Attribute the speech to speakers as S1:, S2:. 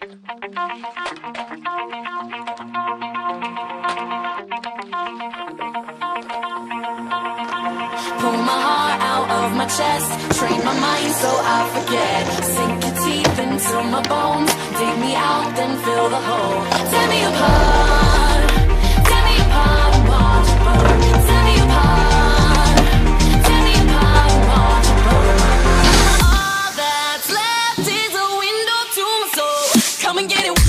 S1: Pull my heart out of my chest, train my mind so I forget. Sink your teeth into my bones, dig me out, then fill the hole. Tear me apart, and watch it burn. Tear me apart, and watch it burn. All that's left is a window to my soul. Come and get it.